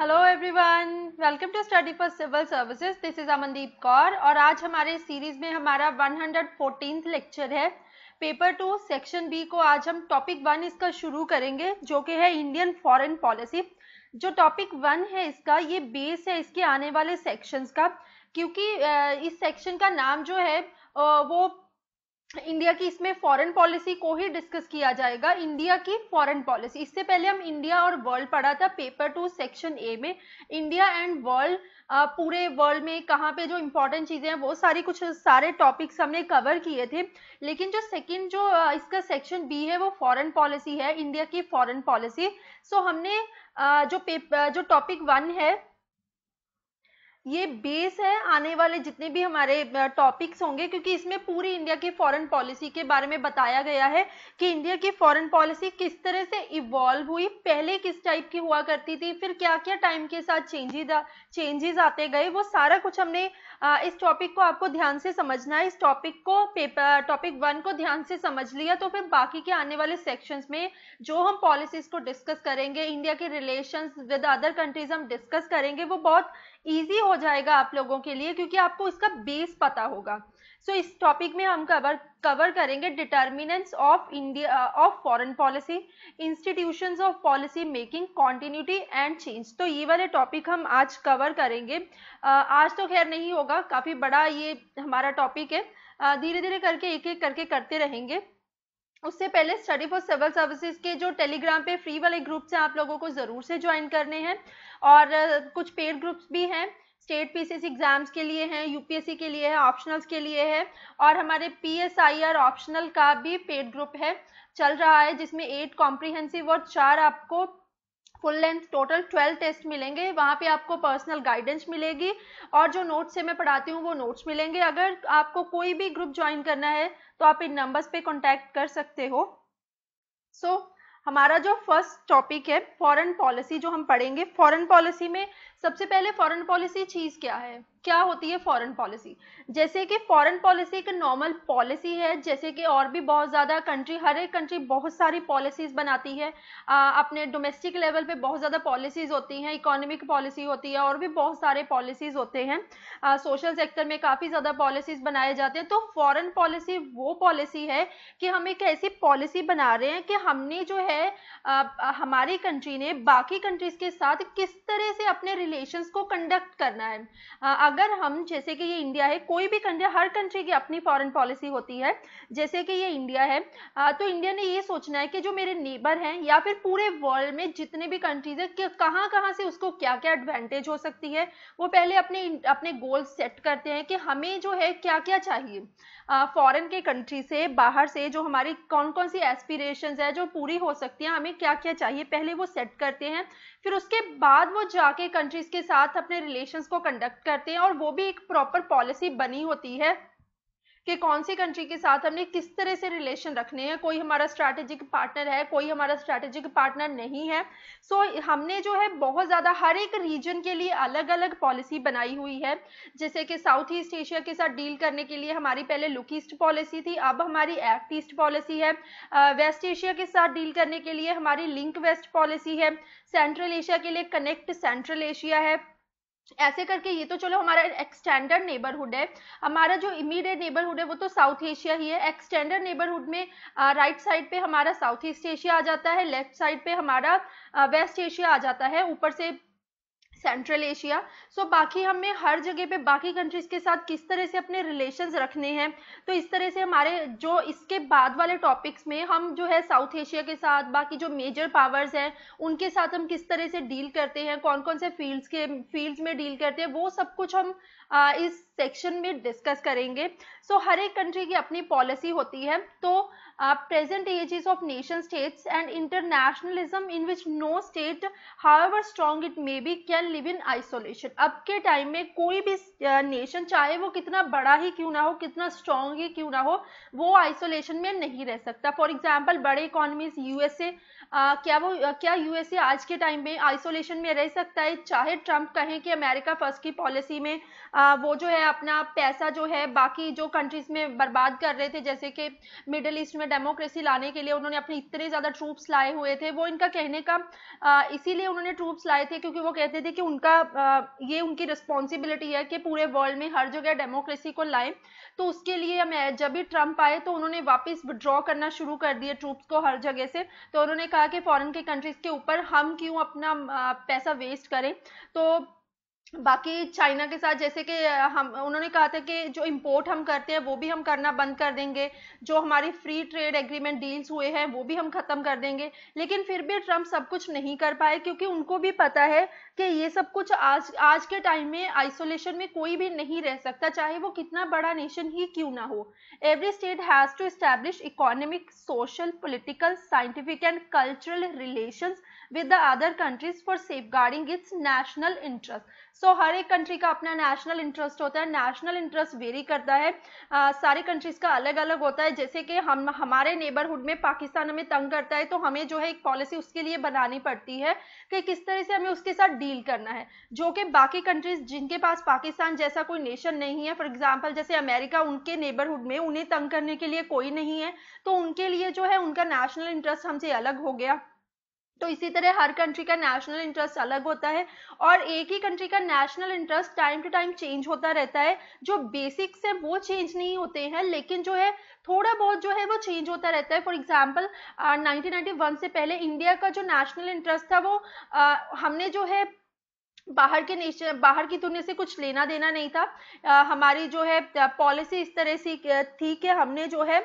Hello everyone, welcome to study for civil services. This is Amandeep Kaur और आज हमारे series में हमारा 114th लेक्चर है। पेपर 2 सेक्शन बी को आज हम टॉपिक 1 इसका शुरू करेंगे, जो कि है इंडियन फॉरेन पॉलिसी। जो टॉपिक 1 है इसका, ये बेस है इसके आने वाले सेक्शंस का, क्योंकि इस सेक्शन का नाम जो है वो इंडिया की, इसमें फॉरेन पॉलिसी को ही डिस्कस किया जाएगा, इंडिया की फॉरेन पॉलिसी। इससे पहले हम इंडिया और वर्ल्ड पढ़ा था पेपर 2 सेक्शन ए में। इंडिया एंड वर्ल्ड, पूरे वर्ल्ड में कहाँ पे जो इंपॉर्टेंट चीजें हैं वो सारे टॉपिक्स हमने कवर किए थे। लेकिन जो सेकंड जो इसका सेक्शन बी है वो फॉरेन पॉलिसी है, इंडिया की फॉरेन पॉलिसी। सो हमने जो टॉपिक 1 है ये बेस है आने वाले जितने भी हमारे टॉपिक्स होंगे, क्योंकि इसमें पूरी इंडिया की फॉरेन पॉलिसी के बारे में बताया गया है कि इंडिया की फॉरेन पॉलिसी किस तरह से इवॉल्व हुई, पहले किस टाइप की हुआ करती थी, फिर क्या क्या टाइम के साथ चेंजेस आते गए, वो सारा कुछ हमने इस टॉपिक को आपको ध्यान से समझना है। इस टॉपिक 1 को ध्यान से समझ लिया तो फिर बाकी के आने वाले सेक्शंस में जो हम पॉलिसीज को डिस्कस करेंगे, इंडिया के रिलेशंस विद अदर कंट्रीज हम डिस्कस करेंगे, वो बहुत इजी हो जाएगा आप लोगों के लिए, क्योंकि आपको इसका बेस पता होगा। सो इस टॉपिक में हम कवर करेंगे determinants of foreign policy, institutions of policy making, continuity and change. तो ये वाले टॉपिक हम आज कवर करेंगे। आज तो खैर नहीं होगा, काफी बड़ा ये हमारा टॉपिक है, धीरे धीरे करके एक एक करके करते रहेंगे। उससे पहले स्टडी फॉर सिविल सर्विसेज के जो टेलीग्राम पे फ्री वाले ग्रुप्स हैं आप लोगों को जरूर से ज्वाइन करने हैं, और कुछ पेड ग्रुप्स भी हैं, स्टेट पीसीएस एग्जाम्स के लिए हैं, यूपीएससी के लिए है, ऑप्शनल्स के लिए है, और हमारे पीएसआईआर ऑप्शनल का भी पेड ग्रुप है चल रहा है, जिसमें 8 कॉम्प्रिहेंसिव और 4 आपको फुल लेंथ टोटल 12 टेस्ट मिलेंगे। वहां पे आपको पर्सनल गाइडेंस मिलेगी और जो नोट्स से मैं पढ़ाती हूँ वो नोट्स मिलेंगे। अगर आपको कोई भी ग्रुप ज्वाइन करना है तो आप इन नंबर्स पे कांटेक्ट कर सकते हो। सो हमारा जो फर्स्ट टॉपिक है फॉरेन पॉलिसी, जो हम पढ़ेंगे फॉरेन पॉलिसी में सबसे पहले फॉरेन पॉलिसी चीज क्या है, क्या होती है फॉरेन पॉलिसी। जैसे कि फॉरेन पॉलिसी एक नॉर्मल पॉलिसी है, जैसे कि और भी बहुत ज्यादा कंट्री, हर एक कंट्री बहुत सारी पॉलिसीज बनाती है। अपने डोमेस्टिक लेवल पे बहुत ज्यादा पॉलिसीज होती हैं, इकोनॉमिक पॉलिसी होती है, और भी बहुत सारे पॉलिसीज होते हैं। सोशल सेक्टर में काफी ज्यादा पॉलिसीज बनाए जाते हैं। तो फॉरेन पॉलिसी वो पॉलिसी है कि हम एक ऐसी पॉलिसी बना रहे हैं कि हमने जो है हमारी कंट्री ने बाकी कंट्रीज के साथ किस तरह से अपने रिलेशंस को कंडक्ट करना है। अगर हम, जैसे कि ये इंडिया है, कोई भी कंट्री, हर कंट्री की अपनी फॉरेन पॉलिसी होती है। जैसे कि ये इंडिया है, तो इंडिया ने ये सोचना है कि जो मेरे नेबर हैं या फिर पूरे वर्ल्ड में जितने भी कंट्रीज है, कि कहाँ कहाँ से उसको क्या क्या एडवांटेज हो सकती है, वो पहले अपने गोल सेट करते हैं कि हमें जो है क्या क्या चाहिए फॉरेन के कंट्री से, बाहर से, जो हमारी कौन कौन सी एस्पिरेशंस है जो पूरी हो सकती हैं, हमें क्या क्या चाहिए, पहले वो सेट करते हैं। फिर उसके बाद वो जाके कंट्रीज के साथ अपने रिलेशंस को कंडक्ट करते हैं, और वो भी एक प्रॉपर पॉलिसी बनी होती है कि कौन सी कंट्री के साथ हमने किस तरह से रिलेशन रखने हैं। कोई हमारा स्ट्रैटेजिक पार्टनर है, कोई हमारा स्ट्रैटेजिक पार्टनर नहीं है। सो हमने जो है बहुत ज्यादा हर एक रीजन के लिए अलग अलग पॉलिसी बनाई हुई है। जैसे कि साउथ ईस्ट एशिया के साथ डील करने के लिए हमारी पहले लुक ईस्ट पॉलिसी थी, अब हमारी एक्ट ईस्ट पॉलिसी है। वेस्ट एशिया के साथ डील करने के लिए हमारी लिंक वेस्ट पॉलिसी है। सेंट्रल एशिया के लिए कनेक्ट सेंट्रल एशिया है। ऐसे करके ये तो चलो हमारा एक्सटेंडेड नेबरहुड है। हमारा जो इमीडिएट नेबरहुड है वो तो साउथ एशिया ही है। एक्सटेंडेड नेबरहुड में राइट साइड पे हमारा साउथ ईस्ट एशिया आ जाता है, लेफ्ट साइड पे हमारा वेस्ट एशिया आ जाता है, ऊपर से सेंट्रल एशिया। सो बाकी हमें हर जगह पे बाकी कंट्रीज के साथ किस तरह से अपने रिलेशंस रखने हैं। तो इस तरह से हमारे जो इसके बाद वाले टॉपिक्स में हम जो है साउथ एशिया के साथ, बाकी जो मेजर पावर्स हैं उनके साथ हम किस तरह से डील करते हैं, कौन कौन से फील्ड्स में डील करते हैं, वो सब कुछ हम इस सेक्शन में डिस्कस करेंगे। सो हर एक कंट्री की अपनी पॉलिसी होती है। तो present ages of nation states and internationalism in which no state, however strong it may be, can live in isolation। अब के टाइम में कोई भी नेशन, चाहे वो कितना बड़ा ही क्यों ना हो, कितना स्ट्रॉन्ग ही क्यों ना हो, वो आइसोलेशन में नहीं रह सकता। फॉर एग्जाम्पल बड़े इकोनॉमीज यूएसए क्या यूएसए आज के टाइम में आइसोलेशन में रह सकता है? चाहे ट्रम्प कहें कि अमेरिका फर्स्ट की पॉलिसी में वो जो है अपना पैसा जो है बाकी जो कंट्रीज में बर्बाद कर रहे थे, जैसे कि मिडिल ईस्ट में डेमोक्रेसी लाने के लिए उन्होंने अपने इतने ज्यादा ट्रूप्स लाए हुए थे, वो इनका कहने का इसीलिए उन्होंने ट्रूप्स लाए थे क्योंकि वो कहते थे कि उनका ये उनकी रिस्पॉन्सिबिलिटी है कि पूरे वर्ल्ड में हर जगह डेमोक्रेसी को लाएं। तो उसके लिए जब भी ट्रम्प आए तो उन्होंने वापस विड्रॉ करना शुरू कर दिए ट्रूप्स को हर जगह से। तो उन्होंने कहा कि फॉरेन के कंट्रीज के ऊपर हम क्यों अपना पैसा वेस्ट करें। तो बाकी चाइना के साथ जैसे कि उन्होंने कहा था कि जो इंपोर्ट हम करते हैं वो भी हम करना बंद कर देंगे, जो हमारी फ्री ट्रेड एग्रीमेंट डील्स हुए हैं वो भी हम खत्म कर देंगे। लेकिन फिर भी ट्रम्प सब कुछ नहीं कर पाए क्योंकि उनको भी पता है कि ये सब कुछ आज के टाइम में आइसोलेशन में कोई भी नहीं रह सकता, चाहे वो कितना बड़ा नेशन ही क्यों ना हो। Every state has to establish economic, social, political, scientific and cultural relations with the other countries for safeguarding its national interest। So हर एक कंट्री का अपना नेशनल इंटरेस्ट होता है, नेशनल इंटरेस्ट वेरी करता है, सारे कंट्रीज का अलग अलग होता है। जैसे कि हमारे नेबरहुड में पाकिस्तान हमें तंग करता है तो हमें जो है एक पॉलिसी उसके लिए बनानी पड़ती है कि किस तरह से हमें उसके साथ डील करना है, जो कि बाकी कंट्रीज जिनके पास पाकिस्तान जैसा कोई नेशन नहीं है, फॉर एग्जाम्पल जैसे अमेरिका, उनके नेबरहुड में उन्हें तंग करने के लिए कोई नहीं है, तो उनके लिए जो है उनका नेशनल इंटरेस्ट हमसे अलग हो गया। तो इसी तरह हर कंट्री का नेशनल इंटरेस्ट अलग होता है और एक ही कंट्री का national interest time to time change होता रहता है। जो बेसिक्स है वो चेंज नहीं होते हैं, लेकिन जो है थोड़ा बहुत जो है वो चेंज होता रहता है। फॉर एग्जांपल 1991 से पहले इंडिया का जो नेशनल इंटरेस्ट था वो हमने जो है बाहर की दुनिया से कुछ लेना देना नहीं था। हमारी जो है पॉलिसी इस तरह से थी कि हमने जो है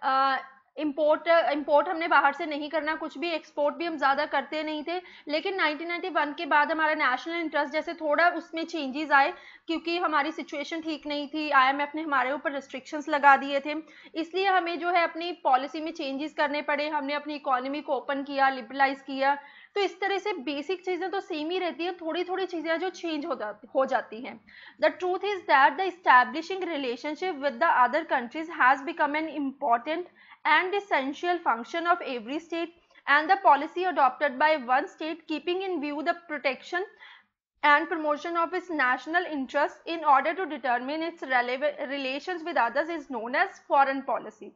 इंपोर्ट हमने बाहर से नहीं करना, कुछ भी एक्सपोर्ट भी हम ज्यादा करते नहीं थे। लेकिन 1991 के बाद हमारा नेशनल इंटरेस्ट जैसे थोड़ा उसमें चेंजेस आए क्योंकि हमारी सिचुएशन ठीक नहीं थी, आईएमएफ ने हमारे ऊपर रिस्ट्रिक्शंस लगा दिए थे, इसलिए हमें जो है अपनी पॉलिसी में चेंजेस करने पड़े। हमने अपनी इकोनॉमी को ओपन किया, लिबरलाइज किया। तो इस तरह से बेसिक चीजें तो सेम ही रहती है, थोड़ी थोड़ी चीजें जो चेंज हो जाती हैं। The truth is that the establishing relationship with the other countries has become an important and essential function of every state, and the policy adopted by one state keeping in view the protection and promotion of its national interests in order to determine its relations with others is known as foreign policy।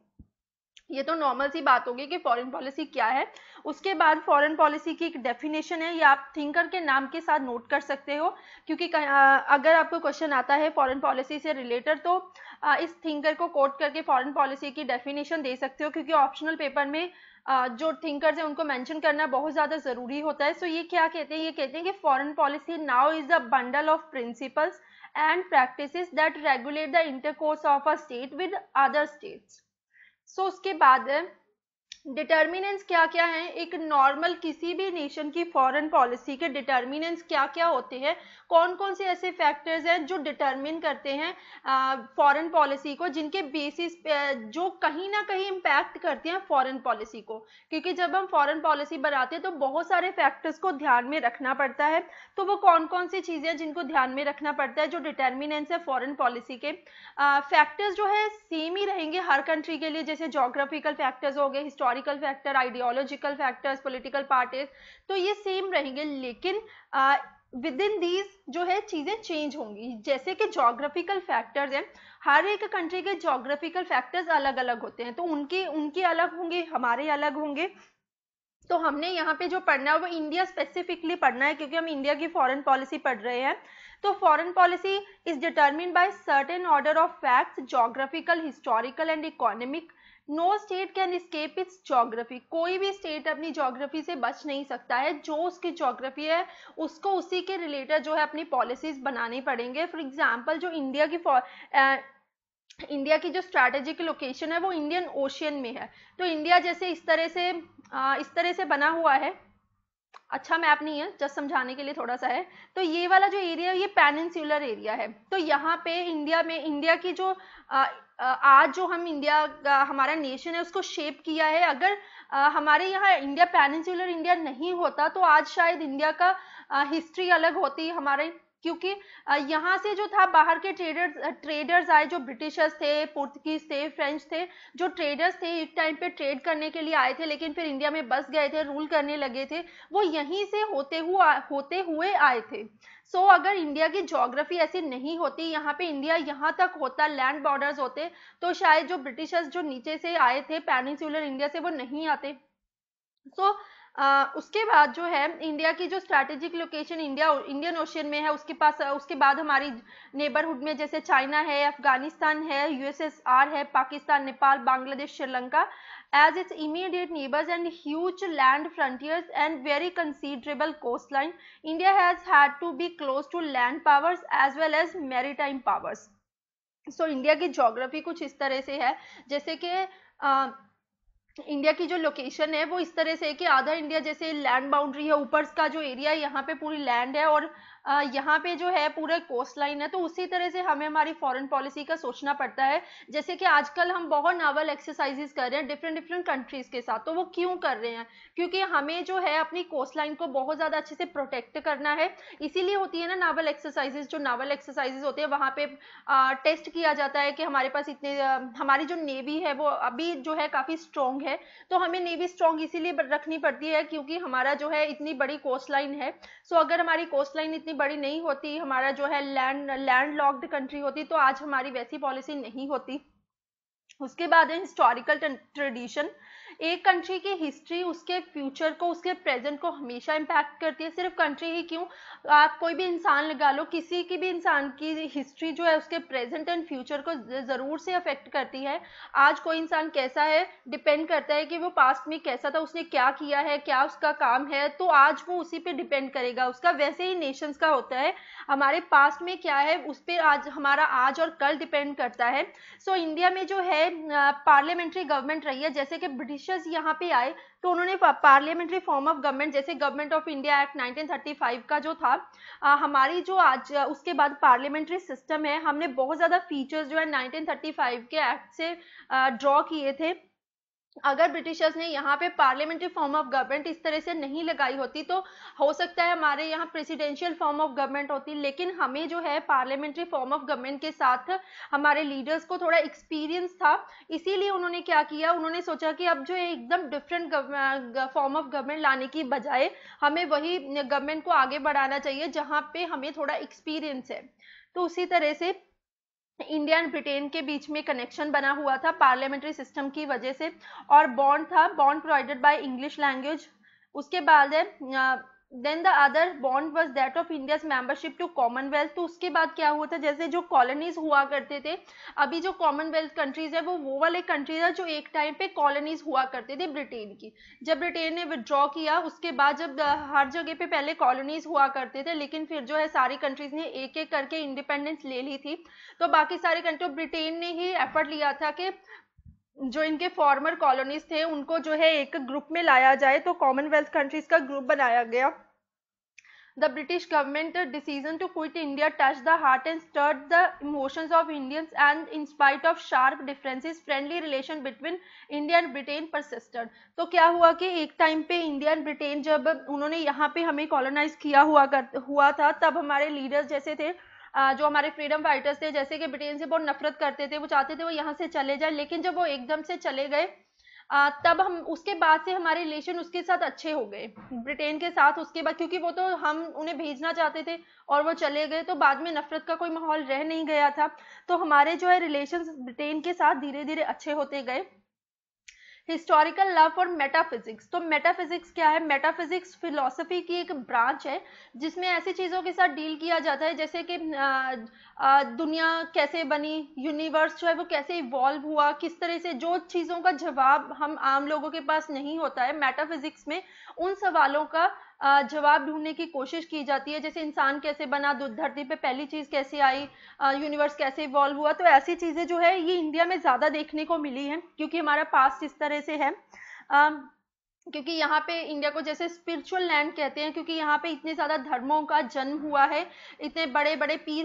ये तो normal सी बात होगी कि foreign policy क्या है। उसके बाद foreign policy की एक डेफिनेशन है, ये आप थिंकर के नाम के साथ नोट कर सकते हो, क्योंकि अगर आपको क्वेश्चन आता है फॉरेन पॉलिसी से रिलेटेड तो इस थिंकर को कोट करके फॉरेन पॉलिसी की डेफिनेशन दे सकते हो, क्योंकि ऑप्शनल पेपर में जो थिंकर्स हैं उनको मेंशन करना बहुत ज्यादा जरूरी होता है। सो ये क्या कहते हैं, ये कहते हैं कि foreign policy now is a bundle of principles and practices that regulate the intercourse of a state with other states. So उसके बाद डिटर्मिनेंट्स क्या क्या हैं, एक नॉर्मल किसी भी नेशन की फॉरेन पॉलिसी के डिटर्मिनेंट्स क्या क्या होते हैं, कौन कौन से ऐसे फैक्टर्स हैं जो डिटर्मिन करते हैं फॉरेन पॉलिसी को, जिनके बेसिस पे जो कहीं ना कहीं इम्पैक्ट करते हैं फॉरेन पॉलिसी को। क्योंकि जब हम फॉरेन पॉलिसी बनाते हैं तो बहुत सारे फैक्टर्स को ध्यान में रखना पड़ता है। तो वो कौन कौन सी चीजें जिनको ध्यान में रखना पड़ता है, जो डिटर्मिनेंट्स है फॉरेन पॉलिसी के। फैक्टर्स जो है सेम ही रहेंगे हर कंट्री के लिए, जैसे जोग्राफिकल फैक्टर्स हो गए, historical factor, ideological factors, political parties, तो ये सेम रहेंगे। लेकिन विद इन दीज जो है चीजें चेंज होंगी। जैसे कि जोग्राफिकल फैक्टर्स हैं, हर एक कंट्री के जोग्राफिकल फैक्टर्स अलग अलग होते हैं, तो उनके अलग होंगे, हमारे अलग होंगे। तो हमने यहाँ पे जो पढ़ना है वो इंडिया स्पेसिफिकली पढ़ना है, क्योंकि हम इंडिया की फॉरेन पॉलिसी पढ़ रहे हैं। तो foreign policy is determined by certain order of facts, geographical, historical and economic. No state can escape its geography. कोई भी स्टेट अपनी जोग्राफी से बच नहीं सकता है, जो उसकी जोग्राफी है उसको उसी के रिलेटेड जो है अपनी पॉलिसीज बनानी पड़ेंगे। फॉर एग्जाम्पल जो इंडिया की जो स्ट्रैटेजिक लोकेशन है वो इंडियन ओशियन में है। तो इंडिया जैसे इस तरह से बना हुआ है, अच्छा मैप नहीं है, जस्ट समझाने के लिए थोड़ा सा है। तो ये वाला जो एरिया है ये पेनिनसुलर एरिया है। तो यहाँ पे इंडिया की जो आज जो हम हमारा नेशन है उसको शेप किया है। अगर हमारे यहाँ पेनिनसुलर इंडिया नहीं होता तो आज शायद इंडिया का हिस्ट्री अलग होती, हमारे क्योंकि यहाँ से जो था बाहर के ट्रेडर्स आए, जो ब्रिटिशर्स थे, पुर्तगीज थे, फ्रेंच थे, जो ट्रेडर्स थे एक टाइम पे ट्रेड करने के लिए आए थे, लेकिन फिर इंडिया में बस गए थे, रूल करने लगे थे, वो यहीं से होते हुए आए थे। सो अगर इंडिया की ज्योग्राफी ऐसी नहीं होती, यहाँ पे इंडिया यहाँ तक होता, लैंड बॉर्डर्स होते, तो शायद जो ब्रिटिशर्स जो नीचे से आए थे पेनिनसुलर इंडिया से, वो नहीं आते। सो उसके बाद जो है इंडिया की जो स्ट्रैटेजिक लोकेशन इंडियन ओशियन में है, उसके बाद हमारी नेबरहुड में जैसे चाइना है, अफगानिस्तान है, यूएसएसआर है, Pakistan, Nepal, Bangladesh, Sri Lanka as its immediate neighbors and huge land frontiers and very considerable coastline. India has had to be close to land powers as well as maritime powers. So India की geography कुछ इस तरह से है, जैसे कि इंडिया की जो लोकेशन है वो इस तरह से है कि आधा इंडिया जैसे लैंड बाउंड्री है, ऊपर का जो एरिया है यहाँ पे पूरी लैंड है, और यहाँ पे जो है पूरे कोस्ट लाइन है। तो उसी तरह से हमें हमारी फॉरेन पॉलिसी का सोचना पड़ता है। जैसे कि आजकल हम बहुत नावल एक्सरसाइजेस कर रहे हैं डिफरेंट कंट्रीज के साथ, तो वो क्यों कर रहे हैं? क्योंकि हमें जो है अपनी कोस्ट लाइन को बहुत ज्यादा अच्छे से प्रोटेक्ट करना है, इसीलिए होती है ना नावल एक्सरसाइजेस। जो नावल एक्सरसाइजेस होते हैं वहां पे टेस्ट किया जाता है कि हमारे पास इतने हमारी जो नेवी है वो अभी जो है काफी स्ट्रॉन्ग है, तो हमें नेवी स्ट्रॉन्ग इसीलिए रखनी पड़ती है क्योंकि हमारा जो है इतनी बड़ी कोस्ट लाइन है। सो अगर हमारी कोस्ट लाइन इतनी बड़ी नहीं होती, हमारा जो है लैंड लॉक्ड कंट्री होती, तो आज हमारी वैसी पॉलिसी नहीं होती। उसके बाद है हिस्टोरिकल ट्रेडिशन। एक कंट्री की हिस्ट्री उसके फ्यूचर को, उसके प्रेजेंट को हमेशा इम्पैक्ट करती है। सिर्फ कंट्री ही क्यों, आप कोई भी इंसान लगा लो, किसी की भी इंसान की हिस्ट्री जो है उसके प्रेजेंट एंड फ्यूचर को जरूर से अफेक्ट करती है। आज कोई इंसान कैसा है डिपेंड करता है कि वो पास्ट में कैसा था, उसने क्या किया है, क्या उसका काम है, तो आज वो उसी पे डिपेंड करेगा उसका। वैसे ही नेशंस का होता है, हमारे पास्ट में क्या है उस पर आज हमारा आज और कल डिपेंड करता है। सो इंडिया में जो है पार्लियामेंट्री गवर्नमेंट रही है। जैसे कि ब्रिटिशर्स यहाँ पे आए तो उन्होंने पार्लियामेंट्री फॉर्म ऑफ गवर्नमेंट, जैसे गवर्नमेंट ऑफ इंडिया एक्ट 1935 का जो था, हमारी जो आज उसके बाद पार्लियामेंट्री सिस्टम है, हमने बहुत ज्यादा फीचर्स जो है 1935 के एक्ट से ड्रॉ किए थे। अगर ब्रिटिशर्स ने यहाँ पे पार्लियामेंट्री फॉर्म ऑफ गवर्नमेंट इस तरह से नहीं लगाई होती, तो हो सकता है हमारे यहाँ प्रेसिडेंशियल फॉर्म ऑफ गवर्नमेंट होती, लेकिन हमें जो है पार्लियामेंट्री फॉर्म ऑफ गवर्नमेंट के साथ हमारे लीडर्स को थोड़ा एक्सपीरियंस था, इसीलिए उन्होंने क्या किया, उन्होंने सोचा कि अब जो है एकदम डिफरेंट फॉर्म ऑफ गवर्नमेंट लाने की बजाय हमें वही गवर्नमेंट को आगे बढ़ाना चाहिए जहाँ पे हमें थोड़ा एक्सपीरियंस है। तो उसी तरह से इंडिया एंड ब्रिटेन के बीच में कनेक्शन बना हुआ था पार्लियामेंट्री सिस्टम की वजह से, और बॉन्ड था, bond provided by English language. उसके बाद है then the other bond was that of India's membership to commonwealth. तो उसके बाद क्या हुआ था, जैसे जो कॉलोनीज हुआ करते थे, अभी जो कॉमनवेल्थ कंट्रीज है वो वाले कंट्रीज है जो एक टाइम पे कॉलोनीज हुआ करते थे ब्रिटेन की। जब ब्रिटेन ने विड्रॉ किया उसके बाद जब हर जगह पे पहले कॉलोनीज हुआ करते थे, लेकिन फिर जो है सारी कंट्रीज ने एक एक करके इंडिपेंडेंस ले ली थी, तो बाकी सारी कंट्री ब्रिटेन ने ही एफर्ट लिया था कि जो इनके फॉर्मर कॉलोनीज थे उनको जो है एक ग्रुप में लाया जाए, तो कॉमनवेल्थ कंट्रीज का ग्रुप बनाया गया। The British government decision to quit India touched the heart and stirred the emotions of Indians, and in spite of sharp differences, friendly relation between India and Britain persisted. तो क्या हुआ कि एक time पे India and Britain जब उन्होंने यहाँ पे हमें कॉलोनाइज किया हुआ था, तब हमारे लीडर्स जैसे थे जो हमारे फ्रीडम फाइटर्स थे, जैसे कि ब्रिटेन से बहुत नफरत करते थे, वो चाहते थे वो यहाँ से चले जाए, लेकिन जब वो एकदम से चले गए तब हम उसके बाद से हमारे रिलेशन उसके साथ अच्छे हो गए ब्रिटेन के साथ। उसके बाद क्योंकि वो तो हम उन्हें भेजना चाहते थे और वो चले गए, तो बाद में नफरत का कोई माहौल रह नहीं गया था, तो हमारे जो है रिलेशन ब्रिटेन के साथ धीरे धीरे अच्छे होते गए। Historical love for metaphysics. तो मेटाफिजिक्स क्या है? मेटाफिजिक्स फिलोसफी की एक ब्रांच है जिसमें ऐसी चीजों के साथ डील किया जाता है जैसे कि दुनिया कैसे बनी, यूनिवर्स जो है वो कैसे इवॉल्व हुआ, किस तरह से, जो चीजों का जवाब हम आम लोगों के पास नहीं होता है, मेटाफिजिक्स में उन सवालों का जवाब ढूंढने की कोशिश की जाती है। जैसे इंसान कैसे बना, धरती पे पहली चीज कैसे आई, यूनिवर्स कैसे इवॉल्व हुआ, तो ऐसी चीजें जो है ये इंडिया में ज्यादा देखने को मिली है क्योंकि हमारा पास्ट इस तरह से है। क्योंकि यहाँ पे इंडिया को जैसे स्पिरिचुअल लैंड कहते हैं, क्योंकि यहाँ पे इतने ज्यादा धर्मों का जन्म हुआ है, इतने बड़े बड़े पीर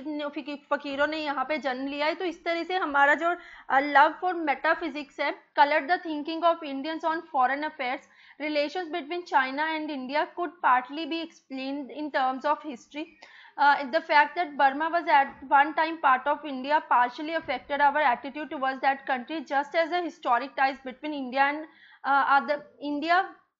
फकीरों ने यहाँ पे जन्म लिया है। तो इस तरह से हमारा जो लव फॉर मेटाफिजिक्स है coloured the thinking of Indians on foreign affairs relations between China and India could partly be explained in terms of history. The fact that Burma was at one time part of India partially affected our attitude towards that country, just as the historic ties between India and India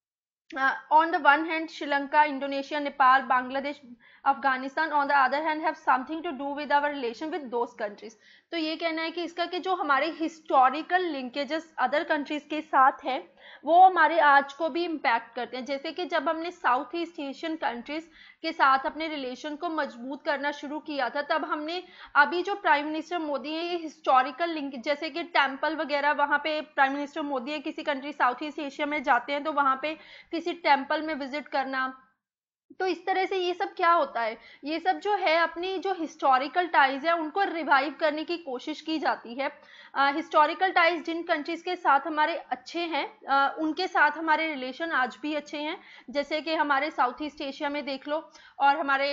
on the one hand, Sri Lanka, Indonesia, Nepal, Bangladesh, Afghanistan on the other hand have something to do with our relation with those countries. तो ये कहना है कि इसका कि जो हमारे historical linkages other countries के साथ है वो हमारे आज को भी इम्पैक्ट करते हैं. जैसे कि जब हमने साउथ ईस्ट एशियन कंट्रीज के साथ अपने रिलेशन को मजबूत करना शुरू किया था, तब हमने अभी जो प्राइम मिनिस्टर मोदी है ये हिस्टोरिकल लिंक, जैसे कि टेम्पल वगैरह, वहाँ पे प्राइम मिनिस्टर मोदी है किसी कंट्री साउथ ईस्ट एशिया में जाते हैं तो वहाँ पे किसी टेम्पल में विजिट करना, तो इस तरह से ये सब क्या होता है, ये सब जो है अपनी जो हिस्टोरिकल टाइज है उनको रिवाइव करने की कोशिश की जाती है. हिस्टोरिकल टाइज जिन कंट्रीज के साथ हमारे अच्छे हैं उनके साथ हमारे रिलेशन आज भी अच्छे हैं. जैसे कि हमारे साउथ ईस्ट एशिया में देख लो, और हमारे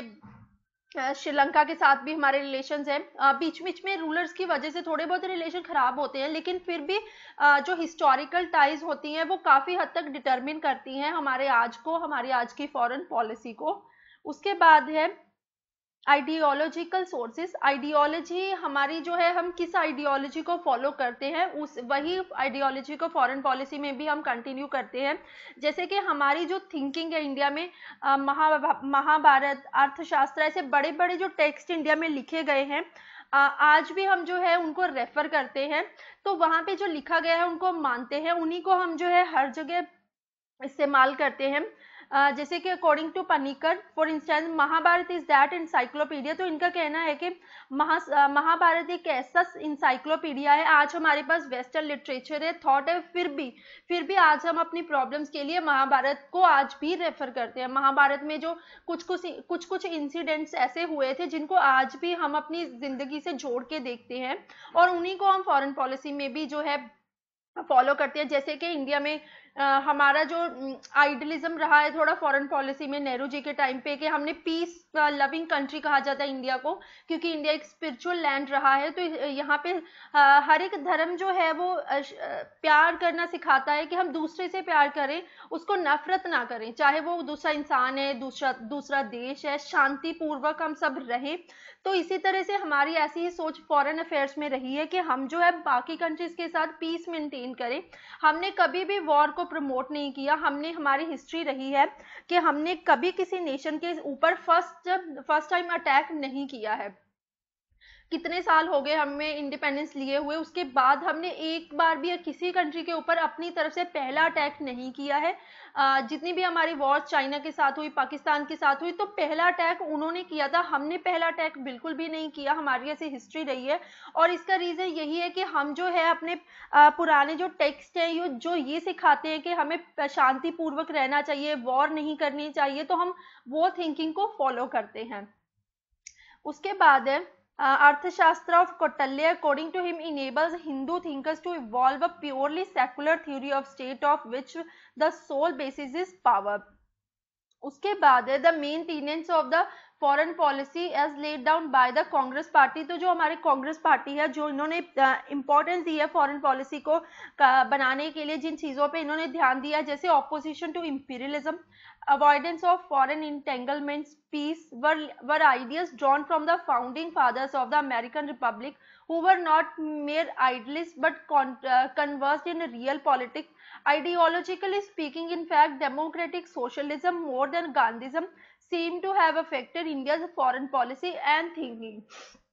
श्रीलंका के साथ भी हमारे रिलेशंस हैं. बीच बीच में रूलर्स की वजह से थोड़े बहुत रिलेशन खराब होते हैं, लेकिन फिर भी जो हिस्टोरिकल टाइज होती हैं वो काफ़ी हद तक डिटरमिन करती हैं हमारे आज को, हमारी आज की फॉरेन पॉलिसी को. उसके बाद है आइडियोलॉजिकल सोर्सेस. आइडियोलॉजी हमारी जो है, हम किस आइडियोलॉजी को फॉलो करते हैं उस वही आइडियोलॉजी को फॉरेन पॉलिसी में भी हम कंटिन्यू करते हैं. जैसे कि हमारी जो थिंकिंग है इंडिया में, महाभारत, अर्थशास्त्र, ऐसे बड़े बड़े जो टेक्स्ट इंडिया में लिखे गए हैं आज भी हम जो है उनको रेफर करते हैं. तो वहाँ पे जो लिखा गया है उनको हम मानते हैं, उन्हीं को हम जो है हर जगह इस्तेमाल करते हैं. जैसे कि according to Panikkar for instance Mahabharata is that encyclopaedia. तो इनका कहना है कि महाभारत एक ऐसा इंसाइक्लोपीडिया है. आज हमारे पास वेस्टर्न लिटरेचर है, थॉट है, फिर भी आज हम अपनी प्रॉब्लम्स के लिए महाभारत को आज भी रेफर करते हैं. महाभारत में जो कुछ इंसिडेंट्स ऐसे हुए थे जिनको आज भी हम अपनी जिंदगी से जोड़ के देखते हैं और उन्हीं को हम फॉरेन पॉलिसी में भी जो है फॉलो करते हैं. जैसे कि इंडिया में हमारा जो आइडियलिज्म रहा है थोड़ा फॉरेन पॉलिसी में नेहरू जी के टाइम पे, कि हमने पीस लविंग कंट्री कहा जाता है इंडिया को, क्योंकि इंडिया एक स्पिरिचुअल लैंड रहा है. तो यहाँ पे हर एक धर्म जो है वो प्यार करना सिखाता है कि हम दूसरे से प्यार करें, उसको नफरत ना करें, चाहे वो दूसरा इंसान है, दूसरा देश है, शांति पूर्वक हम सब रहें. तो इसी तरह से हमारी ऐसी ही सोच फॉरेन अफेयर्स में रही है कि हम जो है बाकी कंट्रीज के साथ पीस मेंटेन करें. हमने कभी भी वॉर को प्रमोट नहीं किया. हमारी हिस्ट्री रही है कि हमने कभी किसी नेशन के ऊपर फर्स्ट टाइम अटैक नहीं किया है. कितने साल हो गए हमें इंडिपेंडेंस लिए हुए, उसके बाद हमने एक बार भी किसी कंट्री के ऊपर अपनी तरफ से पहला अटैक नहीं किया है. जितनी भी हमारी वॉर चाइना के साथ हुई, पाकिस्तान के साथ हुई, तो पहला अटैक उन्होंने किया था, हमने पहला अटैक बिल्कुल भी नहीं किया. हमारी ऐसी हिस्ट्री रही है और इसका रीजन यही है कि हम जो है अपने पुराने जो टेक्स्ट है जो ये सिखाते हैं कि हमें शांतिपूर्वक रहना चाहिए, वॉर नहीं करनी चाहिए, तो हम वो थिंकिंग को फॉलो करते हैं. उसके बाद है Arthashastra of Kautilya, according to him, enables Hindu thinkers to evolve a purely secular theory of state of which the sole basis is power. उसके बाद है the main tenets of the foreign policy as laid down by the Congress party. तो जो हमारे Congress party है, जो इन्होंने importance दी है फॉरेन पॉलिसी को बनाने के लिए, जिन चीज़ों पे इन्होंने ध्यान दिया, जैसे opposition to imperialism, avoidance of foreign entanglements, peace, were ideas drawn from the founding fathers of the American Republic, who were not mere idealists but conversed in real politics. Ideologically speaking, in fact, democratic socialism more than Gandhism seem to have affected India's foreign policy and thinking.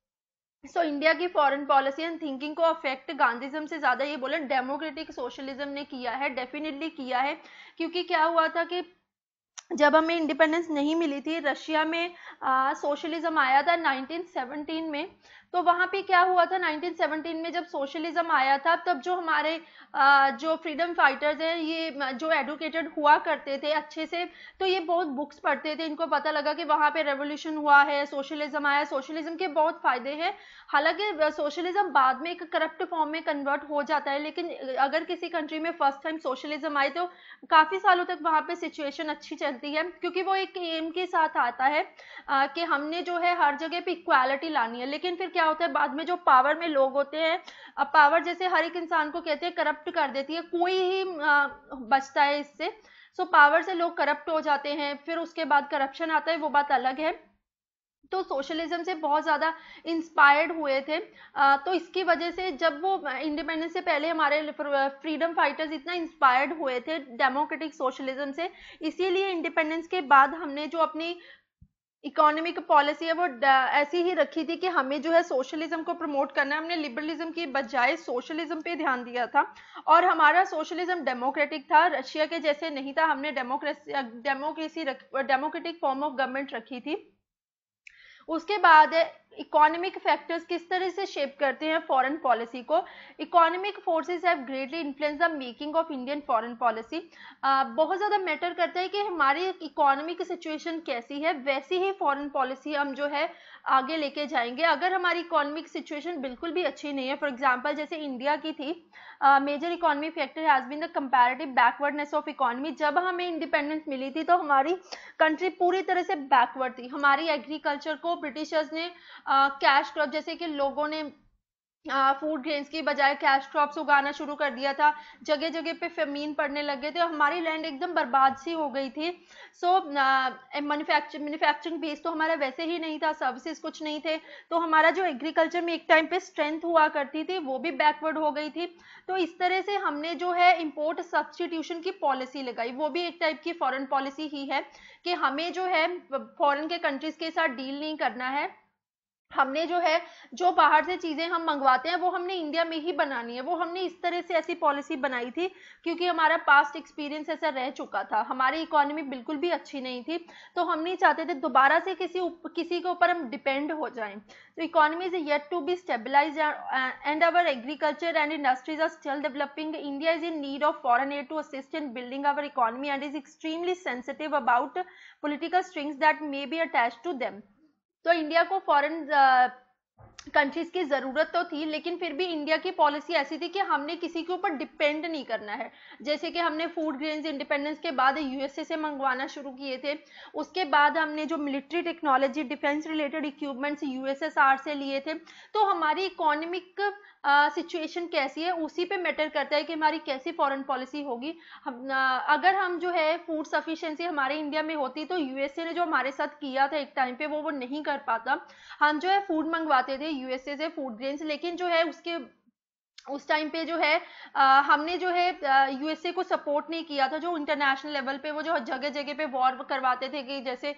So India की foreign policy and thinking को affect Gandhism से ज़्यादा ये बोले democratic socialism ने किया है, definitely किया है. क्योंकि क्या हुआ था कि जब हमें इंडिपेंडेंस नहीं मिली थी, रशिया में सोशलिज्म आया था 1917 में. तो वहाँ पे क्या हुआ था 1917 में जब सोशलिज्म आया था, तब जो हमारे जो फ्रीडम फाइटर्स हैं, ये जो एडुकेटेड हुआ करते थे अच्छे से, तो ये बहुत बुक्स पढ़ते थे, इनको पता लगा कि वहाँ पे रेवोल्यूशन हुआ है, सोशलिज्म आया, सोशलिज्म के बहुत फायदे हैं. हालांकि सोशलिज्म बाद में एक करप्ट फॉर्म में कन्वर्ट हो जाता है, लेकिन अगर किसी कंट्री में फर्स्ट टाइम सोशलिज्म आए तो काफ़ी सालों तक वहाँ पे सिचुएशन अच्छी चलती है, क्योंकि वो एक एम के साथ आता है कि हमने जो है हर जगह पे इक्वालिटी लानी है. लेकिन फिर क्या होता है, बाद में जो पावर में लोग होते हैं, अब पावर जैसे हर एक इंसान को कहते हैं करप्ट कर देती है, कोई ही बचता है इससे। सो पावर से लोग करप्ट हो जाते हैं, फिर उसके बाद करप्शन आता है, वो बात अलग है। तो सोशलिज्म से बहुत ज़्यादा इंस्पायर्ड हुए थे। तो इसकी वजह से जब वो इंडिपेंडेंस से पहले हमारे फ्रीडम फाइटर्स इतना इंस्पायर्ड हुए थे डेमोक्रेटिक सोशलिज्म से, इसीलिए इंडिपेंडेंस के बाद हमने जो अपनी इकोनॉमिक पॉलिसी है वो ऐसी ही रखी थी कि हमें जो है सोशलिज्म को प्रमोट करना है। हमने लिबरलिज्म की बजाय सोशलिज्म पे ध्यान दिया था, और हमारा सोशलिज्म डेमोक्रेटिक था, रशिया के जैसे नहीं था। हमने डेमोक्रेटिक फॉर्म ऑफ गवर्नमेंट रखी थी। उसके बाद इकोनॉमिक फैक्टर्स किस तरह से शेप करते हैं फॉरेन पॉलिसी को। Economic forces have greatly influence the making of Indian foreign policy. बहुत ज़्यादा मैटर करता है कि हमारी इकोनॉमिक सिचुएशन कैसी है, वैसी ही फॉरेन पॉलिसी हम जो है आगे लेके जाएंगे। अगर हमारी इकोनॉमिक सिचुएशन बिल्कुल भी अच्छी नहीं है, फॉर एग्जांपल जैसे इंडिया की थी, major economic factor has been the comparative backwardness of economy. जब हमें इंडिपेंडेंस मिली थी तो हमारी कंट्री पूरी तरह से बैकवर्ड थी। हमारी एग्रीकल्चर को ब्रिटिशर्स ने कैश क्रॉप, जैसे कि लोगों ने फूड ग्रेन्स की बजाय कैश क्रॉप्स उगाना शुरू कर दिया था, जगह जगह पे फेमीन पड़ने लगे थे, हमारी लैंड एकदम बर्बाद सी हो गई थी। सो मैन्युफैक्चरिंग बेस तो हमारा वैसे ही नहीं था, सर्विसेज कुछ नहीं थे, तो हमारा जो एग्रीकल्चर में एक टाइम पे स्ट्रेंथ हुआ करती थी वो भी बैकवर्ड हो गई थी। तो इस तरह से हमने जो है इम्पोर्ट सब्सटीट्यूशन की पॉलिसी लगाई, वो भी एक टाइप की फॉरेन पॉलिसी ही है कि हमें जो है फॉरेन के कंट्रीज के साथ डील नहीं करना है। हमने जो है जो बाहर से चीजें हम मंगवाते हैं वो हमने इंडिया में ही बनानी है। वो हमने इस तरह से ऐसी पॉलिसी बनाई थी क्योंकि हमारा पास्ट एक्सपीरियंस ऐसा रह चुका था, हमारी इकोनॉमी बिल्कुल भी अच्छी नहीं थी, तो हम नहीं चाहते थे दोबारा से किसी के ऊपर हम डिपेंड हो जाएं। तो economy is yet to be stabilised and our agriculture and industries are still developing. India is in need of foreign aid to assist in building our economy and is extremely sensitive about political strings that may be attached to them. तो India को foreign countries की जरूरत तो थी, लेकिन फिर भी India की पॉलिसी ऐसी थी कि हमने किसी के ऊपर डिपेंड नहीं करना है। जैसे कि हमने फूड ग्रेन्स इंडिपेंडेंस के बाद यूएसए से मंगवाना शुरू किए थे। उसके बाद हमने जो military technology, defence related equipments USSR से लिए थे। तो हमारी इकोनॉमिक सिचुएशन कैसी है उसी पे मैटर करता है कि हमारी कैसी फॉरेन पॉलिसी होगी। अगर हम जो है फूड सफिशिएंसी हमारे इंडिया में होती तो यूएसए ने जो हमारे साथ किया था एक टाइम पे वो नहीं कर पाता। हम जो है फूड मंगवाते थे यूएसए से, फूड ग्रेन्स, लेकिन जो है उस टाइम पे जो है हमने जो है यूएसए को सपोर्ट नहीं किया था, जो इंटरनेशनल लेवल पे वो जो जगह जगह पे वॉर करवाते थे कि जैसे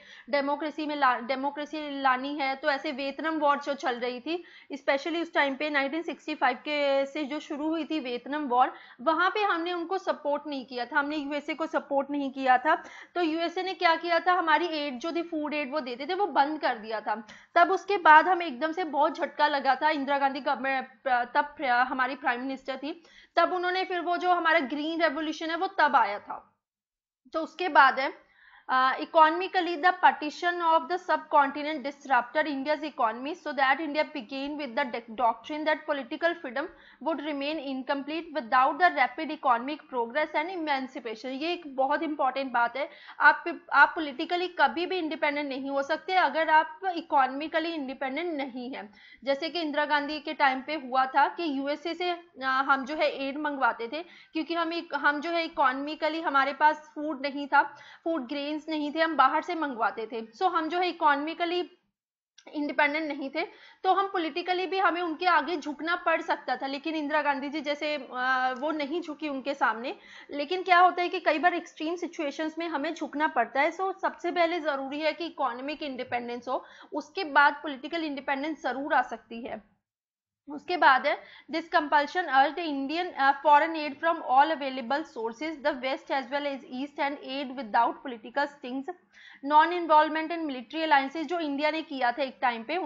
डेमोक्रेसी लानी है, तो ऐसे वियतनाम वॉर जो चल रही थी, स्पेशली उस टाइम पे 1965 के से जो शुरू हुई थी वियतनाम वॉर, वहां पे हमने उनको सपोर्ट नहीं किया था, हमने यूएसए को सपोर्ट नहीं किया था। तो यूएसए ने क्या किया था, हमारी एड जो थी, फूड एड वो देते थे, वो बंद कर दिया था। तब उसके बाद हमें एकदम से बहुत झटका लगा था। इंदिरा गांधी गवर्नमेंट तब हमारी प्राइम मिनिस्टर थी, तब उन्होंने फिर वो जो हमारा ग्रीन रेवोल्यूशन है वो तब आया था। तो उसके बाद है economically the partition of the subcontinent disrupted India's economy so that India began with the doctrine that political freedom would remain incomplete without the rapid economic progress and emancipation। ये एक बहुत इंपॉर्टेंट बात है। आप पॉलिटिकली कभी भी independent नहीं हो सकते अगर आप इकोनॉमिकली इंडिपेंडेंट नहीं है। जैसे कि इंदिरा गांधी के टाइम पे हुआ था कि यूएसए से हम जो है एड मंगवाते थे क्योंकि हम जो है इकोनॉमिकली हमारे पास फूड नहीं था, फूड ग्रेन्स नहीं थे, हम बाहर से मंगवाते थे। सो हम जो है इकोनॉमिकली इंडिपेंडेंट नहीं थे, तो हम पॉलिटिकली भी हमें उनके आगे झुकना पड़ सकता था, लेकिन इंदिरा गांधी जी जैसे वो नहीं झुकी उनके सामने। लेकिन क्या होता है कि कई बार एक्सट्रीम सिचुएशंस में हमें झुकना पड़ता है। सो सबसे पहले जरूरी है कि इकोनॉमिक इंडिपेंडेंस हो, उसके बाद पॉलिटिकल इंडिपेंडेंस जरूर आ सकती है। उसके बाद है this compulsion urge the Indian foreign aid from all available sources the west as well as east and aid without political stings, non involvement in military alliances, जो इंडिया ने किया था एक टाइम पे।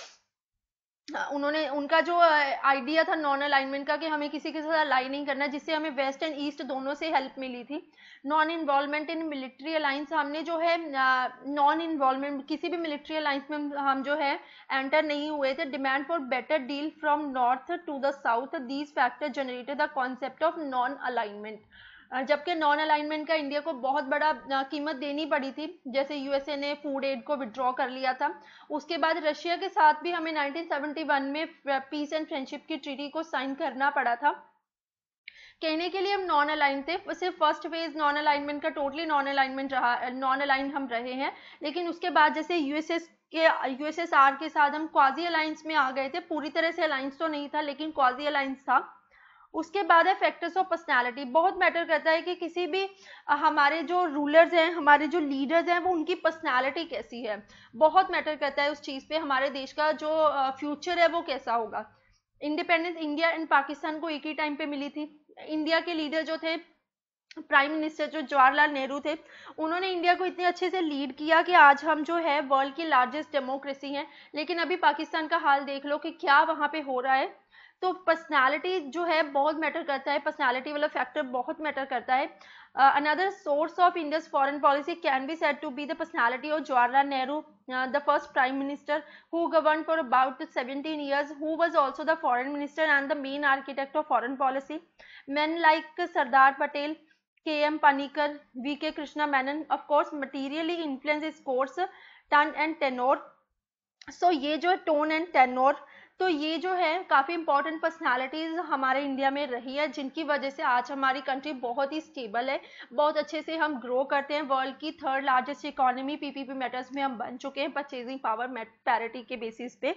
उनका जो आइडिया था नॉन अलाइनमेंट का कि हमें किसी के साथ अलाइन नहीं करना, जिससे हमें वेस्ट एंड ईस्ट दोनों से हेल्प मिली थी। Non involvement in military alliance, हमने जो है नॉन इन्वॉल्वमेंट किसी भी मिलिट्री अलायंस में हम जो है एंटर नहीं हुए थे। Demand for better deal from north to the south, these factor generated the concept of non alignment. जबकि नॉन अलाइनमेंट का इंडिया को बहुत बड़ा कीमत देनी पड़ी थी। जैसे यूएसए ने फूड एड को विड्रॉ कर लिया था। उसके बाद रशिया के साथ भी हमें 1971 में पीस एंड फ्रेंडशिप की ट्रीटी को साइन करना पड़ा था। कहने के लिए हम नॉन अलाइन थे, सिर्फ फर्स्ट फेज नॉन अलाइनमेंट का टोटली नॉन अलाइनमेंट रहा, नॉन अलाइन हम रहे हैं। लेकिन उसके बाद जैसे यूएसएसआर के साथ हम क्वाजी अलायंस में आ गए थे। पूरी तरह से अलायंस तो नहीं था, लेकिन क्वाजी अलायंस था। उसके बाद है फैक्टर्स ऑफ पर्सनालिटी। बहुत मैटर करता है कि किसी भी हमारे जो रूलर्स हैं, हमारे जो लीडर्स हैं, वो उनकी पर्सनालिटी कैसी है। बहुत मैटर करता है उस चीज़ पे, हमारे देश का जो फ्यूचर है वो कैसा होगा। इंडिपेंडेंस इंडिया एंड पाकिस्तान को एक ही टाइम पे मिली थी। इंडिया के लीडर जो थे, प्राइम मिनिस्टर जो जवाहरलाल नेहरू थे, उन्होंने इंडिया को इतने अच्छे से लीड किया कि आज हम जो है वर्ल्ड की लार्जेस्ट डेमोक्रेसी हैं। लेकिन अभी पाकिस्तान का हाल देख लो कि क्या वहाँ पे हो रहा है। तो पर्सनालिटी जो है बहुत मैटर करता है, पर्सनालिटी वाला फैक्टर बहुत मैटर करता है। Another source of India's foreign policy can be said to be the personality of Jawaharlal Nehru, the first prime minister who governed for about 17 years, who was also the foreign minister and the main architect of foreign policy. Men like Sardar Patel, K.M. Panikkar, V.K. Krishna Menon, of course, materially influence his course, tone and tenor. So ये जो है tone and tenure, तो ये जो है काफ़ी important personalities हमारे India में रही है, जिनकी वजह से आज हमारी कंट्री बहुत ही स्टेबल है, बहुत अच्छे से हम ग्रो करते हैं। वर्ल्ड की third largest economy PPP matters में हम बन चुके हैं, परचेजिंग पावर पैरिटी के बेसिस पे।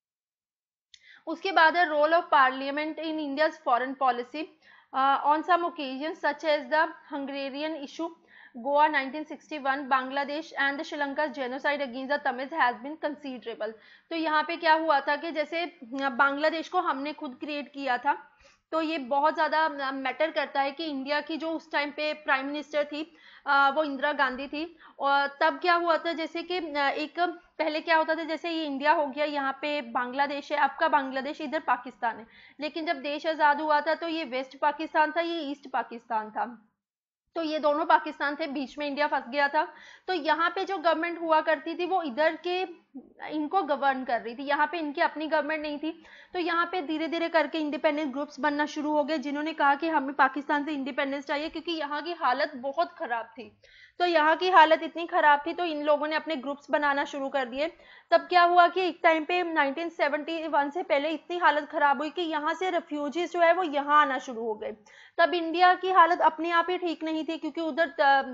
उसके बाद है role of parliament in India's foreign policy on some occasion such as the Hungarian issue, Goa 1961, Bangladesh and the Sri Lanka's genocide against the Tamils has been considerable. तो यहाँ पे क्या हुआ था कि जैसे बांग्लादेश को हमने खुद क्रिएट किया था, तो ये बहुत ज़्यादा मैटर करता है कि इंडिया की जो उस टाइम पे प्राइम मिनिस्टर थी वो इंदिरा गांधी थी। और तब क्या हुआ था, जैसे कि एक पहले क्या होता था, जैसे ये इंडिया हो गया, यहाँ पे बांग्लादेश है, अब का बांग्लादेश, इधर पाकिस्तान है। लेकिन जब देश आज़ाद हुआ था तो ये वेस्ट पाकिस्तान था, ये ईस्ट पाकिस्तान था। तो ये दोनों पाकिस्तान थे, बीच में इंडिया फंस गया था। तो यहाँ पे जो गवर्नमेंट हुआ करती थी वो इधर के इनको गवर्न कर रही थी, यहाँ पे इनकी अपनी गवर्नमेंट नहीं थी। तो यहाँ पे धीरे धीरे करके इंडिपेंडेंट ग्रुप्स बनना शुरू हो गए, जिन्होंने कहा कि हमें पाकिस्तान से इंडिपेंडेंस चाहिए, क्योंकि यहाँ की हालत बहुत खराब थी। तो यहाँ की हालत इतनी खराब थी तो इन लोगों ने अपने ग्रुप्स बनाना शुरू कर दिए। तब क्या हुआ कि एक टाइम पे 1971 से पहले इतनी हालत खराब हुई कि यहाँ से रेफ्यूजीज जो है वो यहाँ आना शुरू हो गए। तब इंडिया की हालत अपने आप ही ठीक नहीं थी, क्योंकि उधर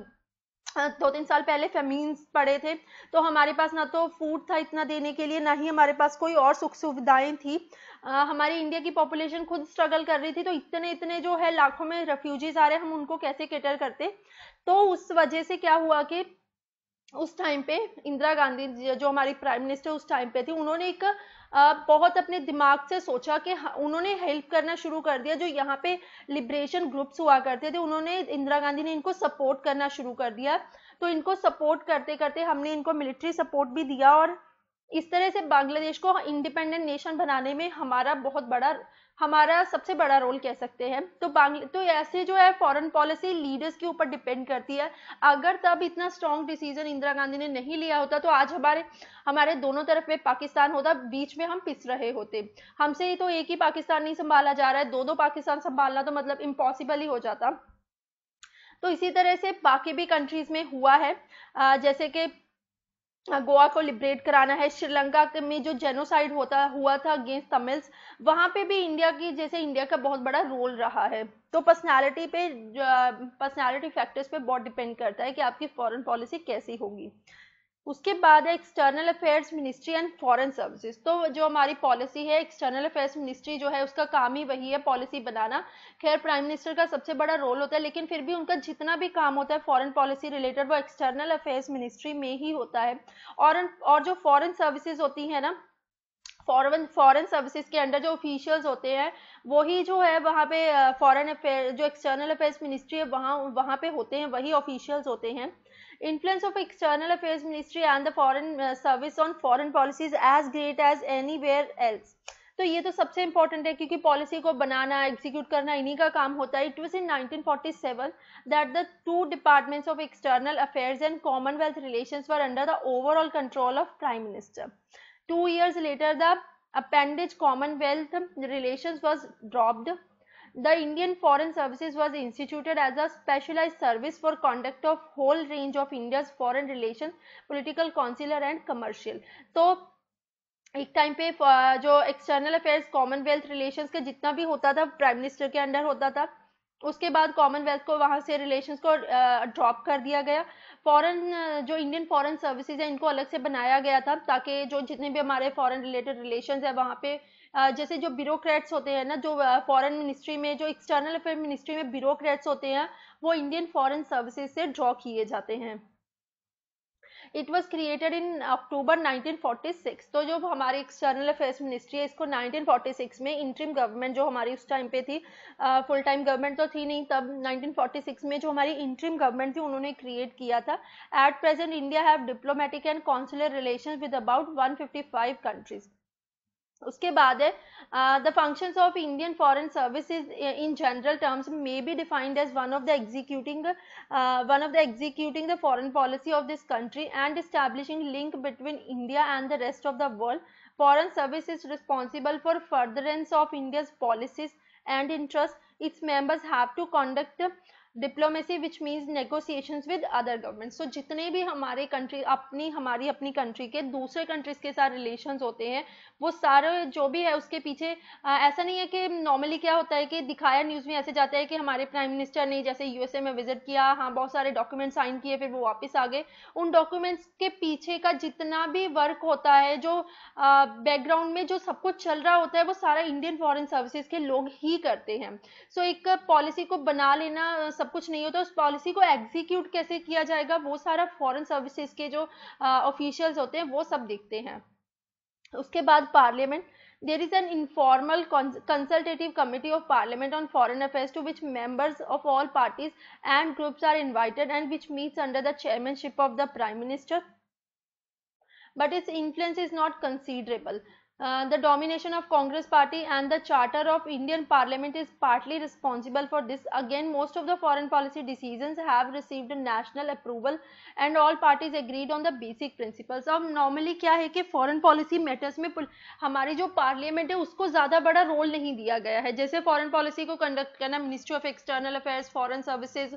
2-3 साल पहले फेमीन्स पड़े थे, तो हमारे पास ना तो फूड था इतना देने के लिए, ना ही हमारे पास कोई और सुख सुविधाएं थी। हमारी इंडिया की पॉपुलेशन खुद स्ट्रगल कर रही थी, तो इतने जो है लाखों में रेफ्यूजीज आ रहे हैं, हम उनको कैसे कैटर करते। तो उस वजह से क्या हुआ कि उस टाइम पे इंदिरा गांधी जो हमारी प्राइम मिनिस्टर उस टाइम पे थी, उन्होंने एक बहुत अपने दिमाग से सोचा कि उन्होंने हेल्प करना शुरू कर दिया। जो यहाँ पे लिबरेशन ग्रुप्स हुआ करते थे, उन्होंने इंदिरा गांधी ने इनको सपोर्ट करना शुरू कर दिया। तो इनको सपोर्ट करते करते हमने इनको मिलिट्री सपोर्ट भी दिया, और इस तरह से बांग्लादेश को इंडिपेंडेंट नेशन बनाने में हमारा सबसे बड़ा रोल कह सकते हैं। तो ऐसे जो है फॉरेन पॉलिसी लीडर्स के ऊपर डिपेंड करती है। अगर तब इतना स्ट्रॉन्ग डिसीजन इंदिरा गांधी ने नहीं लिया होता तो आज हमारे दोनों तरफ में पाकिस्तान होता, बीच में हम पिस रहे होते। हमसे ही तो एक ही पाकिस्तान नहीं संभाला जा रहा है, दो पाकिस्तान संभालना तो मतलब इम्पॉसिबल ही हो जाता। तो इसी तरह से बाकी भी कंट्रीज में हुआ है, जैसे कि गोवा को लिबरेट कराना है। श्रीलंका में जो जेनोसाइड हुआ था अगेंस्ट तमिल्स, वहां पे भी इंडिया का बहुत बड़ा रोल रहा है। तो पर्सनालिटी फैक्टर्स पे बहुत डिपेंड करता है कि आपकी फॉरेन पॉलिसी कैसी होगी। उसके बाद है external affairs ministry and foreign services. तो जो हमारी पॉलिसी है, एक्सटर्नल अफेयर्स मिनिस्ट्री जो है उसका काम ही वही है पॉलिसी बनाना। खैर प्राइम मिनिस्टर का सबसे बड़ा रोल होता है, लेकिन फिर भी उनका जितना भी काम होता है फॉरेन पॉलिसी रिलेटेड वो एक्सटर्नल अफेयर्स मिनिस्ट्री में ही होता है। और जो फॉरेन सर्विसेज होती है ना, फॉरेन सर्विसेज के अंडर जो ऑफिशियल्स होते हैं वही जो है वहाँ पे फॉरेन अफेयर जो एक्सटर्नल अफेयर्स मिनिस्ट्री है वहाँ पे होते हैं, वही ऑफिशियल्स होते हैं। Influence of external affairs ministry and the foreign service on foreign policy is as great as anywhere else. तो ये तो सबसे इम्पोर्टेंट है, क्योंकि पॉलिसी को बनाना एग्जीक्यूट करना इन्हीं का काम होता है। It was in 1947 that the two departments of external affairs and Commonwealth relations were under the overall control of Prime Minister. 2 years later, the appendage Commonwealth relations was dropped. The Indian Foreign Services was instituted as a specialized service for conduct of whole range of India's foreign relations, political, consular and commercial. तो एक time पे जो external affairs, Commonwealth relations का जितना भी होता था prime minister के अंडर होता था, उसके बाद कॉमनवेल्थ को वहां से रिलेशंस को ड्रॉप कर दिया गया। फॉरेन जो इंडियन फॉरेन सर्विसेज है इनको अलग से बनाया गया था ताकि जो जितने भी हमारे फॉरेन रिलेटेड रिलेशंस है वहाँ पे जैसे जो ब्यूरोक्रेट्स होते हैं ना, जो फॉरेन मिनिस्ट्री में, जो एक्सटर्नल अफेयर मिनिस्ट्री में ब्यूरोक्रेट्स होते हैं, वो इंडियन फॉरेन सर्विसेज से ड्रॉ किए जाते हैं। It was created in October 1946। तो जो हमारी एक्सटर्नल अफेयर्स मिनिस्ट्री है इसको 1946 में इंटरिम गवर्नमेंट जो हमारी उस टाइम पे थी, फुल टाइम गवर्नमेंट तो थी नहीं तब, 1946 में जो हमारी इंटरिम गवर्नमेंट थी उन्होंने क्रिएट किया था। At present India have diplomatic and consular relation with about 155 countries. उसके बाद है the functions of Indian foreign services in general terms may be defined as one of the executing the foreign policy of this country and establishing link between India and the rest of the world. Foreign service is responsible for furtherance of India's policies and interest. Its members have to conduct diplomacy which means negotiations with other government. So जितने भी हमारे country हमारी अपनी country के दूसरे countries के साथ relations होते हैं वो सारे जो भी है उसके पीछे ऐसा नहीं है कि नॉर्मली क्या होता है कि दिखाया न्यूज़ में ऐसे जाता है कि हमारे प्राइम मिनिस्टर ने जैसे यूएसए में विजिट किया, हाँ बहुत सारे डॉक्यूमेंट साइन किए, फिर वो वापस आ गए। उन डॉक्यूमेंट्स के पीछे का जितना भी वर्क होता है, जो बैकग्राउंड में जो सब कुछ चल रहा होता है, वो सारा इंडियन फॉरेन सर्विसेज के लोग ही करते हैं। सो एक पॉलिसी को बना लेना सब कुछ नहीं होता, उस पॉलिसी को एग्जीक्यूट कैसे किया जाएगा वो सारा फॉरेन सर्विसेज के जो ऑफिशियल्स होते हैं वो सब देखते हैं। उसके बाद parliament, there is an informal consultative committee of parliament on foreign affairs to which members of all parties and groups are invited and which meets under the chairmanship of the prime minister, but its influence is not considerable. The domination of Congress party and the charter of Indian Parliament is partly responsible for this. Again, most of the foreign policy decisions have received national approval and all parties agreed on the basic principles. अब normally क्या है कि foreign policy matters में हमारी जो parliament है उसको ज़्यादा बड़ा रोल नहीं दिया गया है। जैसे foreign policy को कंडक्ट करना ministry of external affairs, foreign services,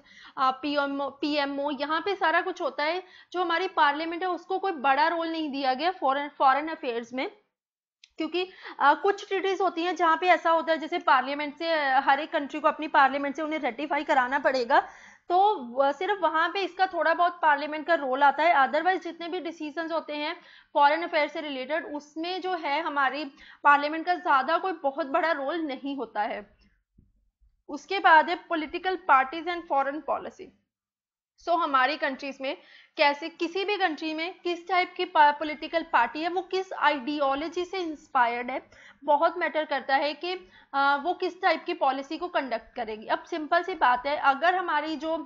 PMO, यहाँ पे सारा कुछ होता है। जो हमारी पार्लियामेंट है उसको कोई बड़ा रोल नहीं दिया गया फॉरेन अफेयर्स में, क्योंकि कुछ ट्रीटीज होती हैं जहाँ पे ऐसा होता है जैसे पार्लियामेंट से हर एक कंट्री को अपनी पार्लियामेंट से उन्हें रेटिफाई कराना पड़ेगा, तो सिर्फ वहाँ पे इसका थोड़ा बहुत पार्लियामेंट का रोल आता है। अदरवाइज जितने भी डिसीजंस होते हैं फॉरेन अफेयर से रिलेटेड उसमें जो है हमारी पार्लियामेंट का ज़्यादा कोई बहुत बड़ा रोल नहीं होता है। उसके बाद है political parties and foreign policy. So हमारी कंट्रीज में कैसे, किसी भी कंट्री में किस टाइप की पॉलिटिकल पार्टी है, वो किस आइडियोलॉजी से इंस्पायर्ड है, बहुत मैटर करता है कि वो किस टाइप की पॉलिसी को कंडक्ट करेगी। अब सिंपल सी बात है, अगर हमारी जो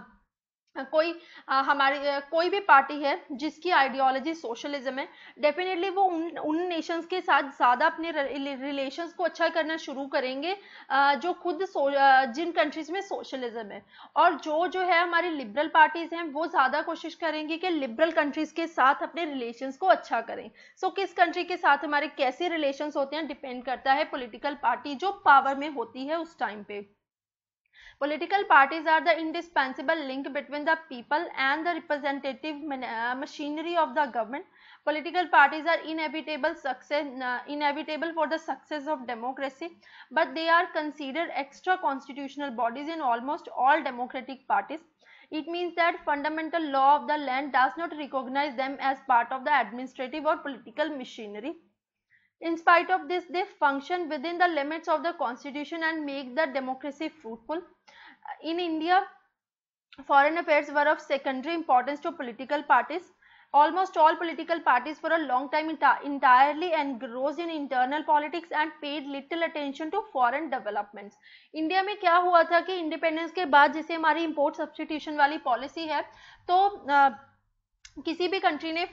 कोई भी पार्टी है जिसकी आइडियोलॉजी सोशलिज्म है, डेफिनेटली वो उन नेशंस के साथ ज़्यादा अपने रिलेशंस को अच्छा करना शुरू करेंगे जो खुद जिन कंट्रीज में सोशलिज्म है। और जो है हमारी लिबरल पार्टीज हैं वो ज़्यादा कोशिश करेंगी कि लिबरल कंट्रीज के साथ अपने रिलेशंस को अच्छा करें। सो किस कंट्री के साथ हमारे कैसे रिलेशंस होते हैं डिपेंड करता है पॉलिटिकल पार्टी जो पावर में होती है उस टाइम पे। Political parties are the indispensable link between the people and the representative machinery of the government. Political parties are inevitable for the success of democracy, but they are considered extra constitutional bodies in almost all democratic parties. It means that fundamental law of the land does not recognize them as part of the administrative or political machinery. In spite of this, they function within the limits of the constitution and make the democracy fruitful. In India, foreign affairs were of secondary importance to political parties. Almost all political parties for a long time entirely engrossed in internal politics and paid little attention to foreign developments. India में क्या हुआ था कि independence के बाद जैसे हमारी import substitution वाली पॉलिसी है, तो किसी भी कंट्री ने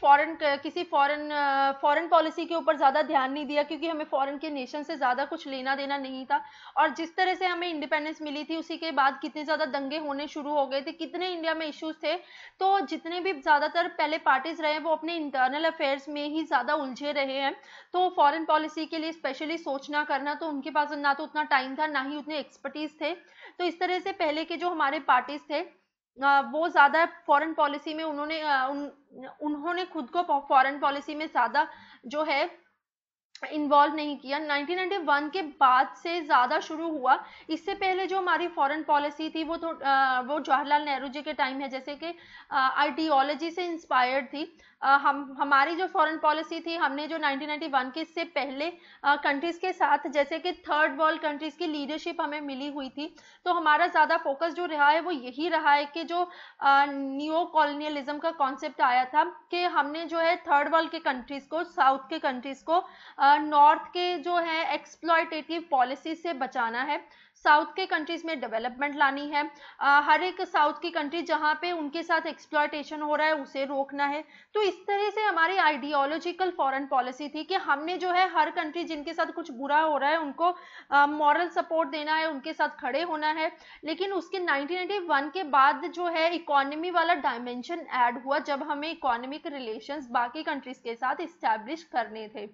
फॉरेन पॉलिसी के ऊपर ज़्यादा ध्यान नहीं दिया, क्योंकि हमें फॉरेन के नेशन से ज़्यादा कुछ लेना देना नहीं था। और जिस तरह से हमें इंडिपेंडेंस मिली थी उसी के बाद कितने ज़्यादा दंगे होने शुरू हो गए थे, कितने इंडिया में इश्यूज थे। तो जितने भी ज़्यादातर पहले पार्टीज रहे वो अपने इंटरनल अफेयर्स में ही ज़्यादा उलझे रहे हैं। तो फॉरेन पॉलिसी के लिए स्पेशली सोचना करना तो उनके पास ना तो उतना टाइम था, ना ही उतने एक्सपर्टीज थे। तो इस तरह से पहले के जो हमारे पार्टीज थे वो ज़्यादा फॉरेन पॉलिसी में उन्होंने खुद को फॉरेन पॉलिसी में ज़्यादा जो है इन्वॉल्व नहीं किया। 1991 के बाद से ज़्यादा शुरू हुआ। इससे पहले जो हमारी फॉरेन पॉलिसी थी वो जवाहरलाल नेहरू जी के टाइम है, जैसे कि आइडियोलॉजी से इंस्पायर्ड थी। हमारी जो फॉरेन पॉलिसी थी, हमने जो 1991 के इससे पहले कंट्रीज़ के साथ, जैसे कि थर्ड वर्ल्ड कंट्रीज़ की लीडरशिप हमें मिली हुई थी, तो हमारा ज़्यादा फोकस जो रहा है वो यही रहा है कि जो न्यू कॉलोनियलिज्म का कॉन्सेप्ट आया था कि हमने जो है थर्ड वर्ल्ड के कंट्रीज़ को, साउथ के कंट्रीज़ को नॉर्थ के जो है एक्सप्लॉयटेटिव पॉलिसी से बचाना है, साउथ के कंट्रीज में डेवलपमेंट लानी है। हर एक साउथ की कंट्री जहां पे उनके साथ एक्सप्लॉयटेशन हो रहा है उसे रोकना है। तो इस तरह से हमारी आइडियोलॉजिकल फॉरेन पॉलिसी थी कि हमने जो है हर कंट्री जिनके साथ कुछ बुरा हो रहा है उनको मॉरल सपोर्ट देना है, उनके साथ खड़े होना है। लेकिन उसके 1991 के बाद जो है इकोनॉमी वाला डायमेंशन ऐड हुआ, जब हमें इकोनॉमिक रिलेशंस बाकी कंट्रीज के साथ इस्टेब्लिश करने थे।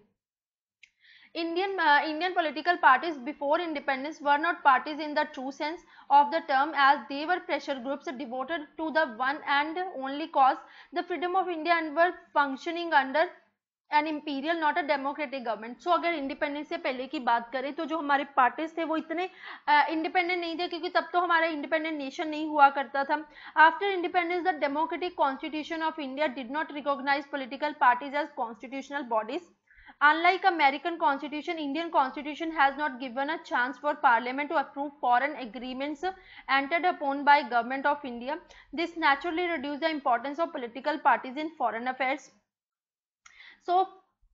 Indian political parties before independence were not parties in the true sense of the term, as they were pressure groups devoted to the one and only cause, the freedom of India, and were functioning under an imperial not a democratic government. So अगर independence से पहले की बात करें तो जो हमारे parties थे वो इतने इंडिपेंडेंट नहीं थे, क्योंकि तब तो हमारा इंडिपेंडेंट नेशन नहीं हुआ करता था। After independence the democratic constitution of India did not recognise political parties as constitutional bodies. Unlike American Constitution, Indian Constitution has not given a chance for Parliament to approve foreign agreements entered upon by Government of India. This naturally reduced the importance of political parties in foreign affairs. So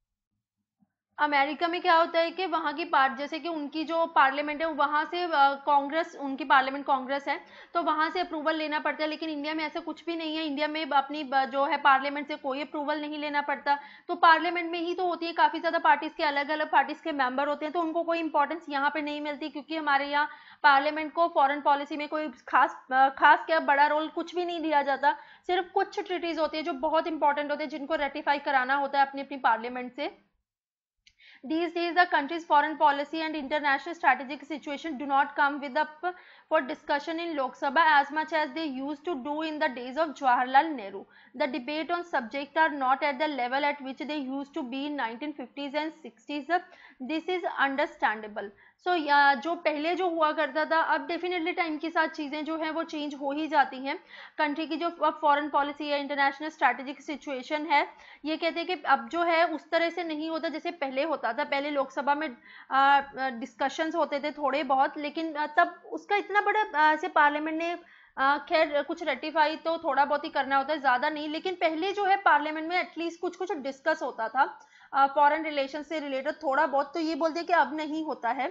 America में क्या होता है कि वहाँ की जैसे कि उनकी जो पार्लियामेंट है वहाँ से कांग्रेस, उनकी पार्लियामेंट कांग्रेस है, तो वहाँ से अप्रूवल लेना पड़ता है। लेकिन इंडिया में ऐसा कुछ भी नहीं है, इंडिया में अपनी जो है पार्लियामेंट से कोई अप्रूवल नहीं लेना पड़ता। तो पार्लियामेंट में ही तो होती है, काफ़ी ज़्यादा पार्टीज़ के अलग अलग पार्टीज़ के मेंबर होते हैं, तो उनको कोई इंपॉर्टेंस यहाँ पे नहीं मिलती, क्योंकि हमारे यहाँ पार्लियामेंट को फॉरेन पॉलिसी में कोई खास क्या बड़ा रोल कुछ भी नहीं दिया जाता। सिर्फ कुछ ट्रीटीज़ होती है जो बहुत इंपॉर्टेंट होते हैं, जिनको रेटिफाई कराना होता है अपनी अपनी पार्लियामेंट से। These days, the country's foreign policy and international strategic situation do not come up for discussion in Lok Sabha as much as they used to do in the days of Jawaharlal Nehru. The debate on subject are not at the level at which they used to be in 1950s and 60s. This is understandable. So जो पहले जो हुआ करता था, अब definitely time के साथ चीज़ें जो हैं वो चेंज हो ही जाती हैं। कंट्री की जो अब फॉरेन पॉलिसी है, इंटरनेशनल स्ट्रैटेजिक सिचुएशन है, ये कहते हैं कि अब जो है उस तरह से नहीं होता जैसे पहले होता था। पहले लोकसभा में डिस्कशंस होते थे थोड़े बहुत, लेकिन तब उसका इतना बड़ा ऐसे पार्लियामेंट ने खैर कुछ रेटिफाई तो थोड़ा बहुत ही करना होता है, ज़्यादा नहीं। लेकिन पहले जो है पार्लियामेंट में एटलीस्ट कुछ कुछ डिस्कस होता था फॉरेन रिलेशन से रिलेटेड थोड़ा बहुत। तो ये बोलते हैं कि अब नहीं होता है।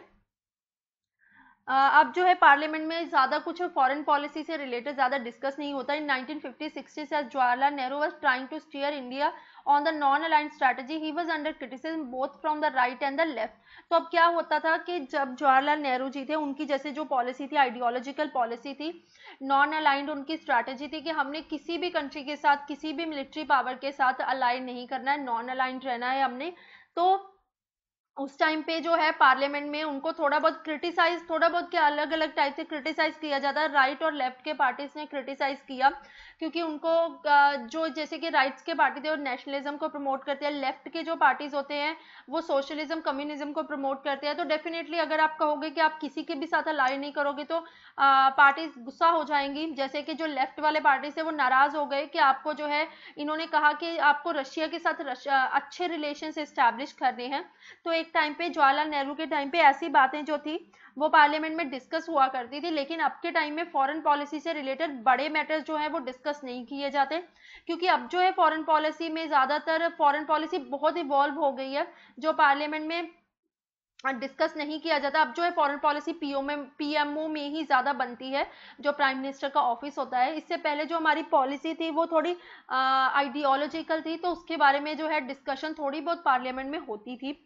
अब जो है पार्लियामेंट में ज़्यादा कुछ फॉरेन पॉलिसी से रिलेटेड ज़्यादा डिस्कस नहीं होता। इन 1950-60 as Jawaharlal Nehru was trying to steer India on the non-aligned strategy, he was under criticism both from the right and the left. तो अब क्या होता था कि जब जवाहरलाल नेहरू जी थे, उनकी जैसे जो पॉलिसी थी, आइडियोलॉजिकल पॉलिसी थी, नॉन अलाइंड उनकी स्ट्रैटेजी थी कि हमने किसी भी कंट्री के साथ, किसी भी मिलिट्री पावर के साथ अलाइन नहीं करना है, नॉन अलाइंड रहना है हमने। तो उस टाइम पे जो है पार्लियामेंट में उनको थोड़ा बहुत क्रिटिसाइज, थोड़ा बहुत क्या अलग अलग टाइप से क्रिटिसाइज किया जाता है। राइट और लेफ्ट के पार्टीज ने क्रिटिसाइज किया, क्योंकि उनको जो जैसे कि राइट्स के पार्टी थे वो नेशनलिज्म को प्रमोट करते हैं, लेफ्ट के जो पार्टीज होते हैं वो सोशलिज्म, कम्युनिज्म को प्रमोट करते हैं। तो डेफिनेटली अगर आप कहोगे कि आप किसी के भी साथ अलाइन नहीं करोगे तो पार्टीज गुस्सा हो जाएंगी। जैसे कि जो लेफ्ट वाले पार्टी थे वो नाराज हो गए कि आपको जो है, इन्होंने कहा कि आपको रशिया के साथ अच्छे रिलेशन एस्टैब्लिश करने हैं। तो एक टाइम पे जवाहरलाल नेहरू के टाइम पे ऐसी बातें जो थी वो पार्लियामेंट में डिस्कस हुआ करती थी। लेकिन अब के टाइम में फॉरेन पॉलिसी से रिलेटेड बड़े मैटर्स जो है वो डिस्कस नहीं किए जाते, क्योंकि अब जो है फॉरेन पॉलिसी में ज़्यादातर फॉरेन पॉलिसी बहुत इवॉल्व हो गई है। जो पार्लियामेंट में डिस्कस नहीं किया जाता। अब जो है फॉरेन पॉलिसी पीएमओ में ही ज़्यादा बनती है, जो प्राइम मिनिस्टर का ऑफिस होता है। इससे पहले जो हमारी पॉलिसी थी वो थोड़ी आइडियोलॉजिकल थी, तो उसके बारे में जो है डिस्कशन थोड़ी बहुत पार्लियामेंट में होती थी।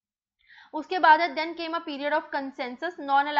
उसके बाद है then came a period of consensus,